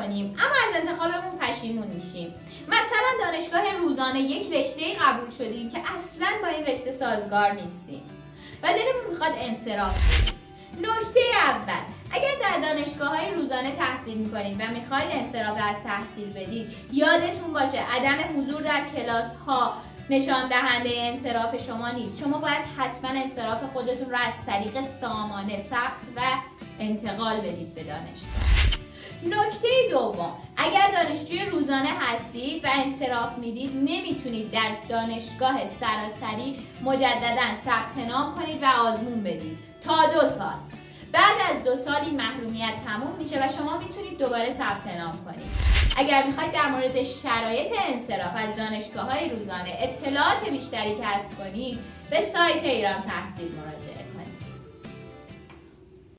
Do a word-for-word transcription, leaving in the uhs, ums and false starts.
کنیم اما از انتخابمون پشیمون میشیم. مثلا دانشگاه روزانه یک رشته قبول شدیم که اصلا با این رشته سازگار نیستیم و دلمون میخواد انصراف بدیم. نکته اول، اگر در دانشگاه‌های روزانه تحصیل می‌کنید و می‌خواید انصراف از تحصیل بدید، یادتون باشه عدم حضور در کلاس‌ها نشان دهنده انصراف شما نیست. شما باید حتما انصراف خودتون رو از طریق سامانه ثبت و انتقال بدید به دانشگاه. نکته دوم، اگر دانشجوی روزانه هستید و انصراف میدید نمیتونید در دانشگاه سراسری مجددا ثبت نام کنید و آزمون بدید تا دو سال. بعد از دو سال این محرومیت تموم میشه و شما میتونید دوباره ثبت نام کنید. اگر میخواید در مورد شرایط انصراف از دانشگاه‌های روزانه اطلاعات بیشتری کسب کنید به سایت ایران تحصیل مراجعه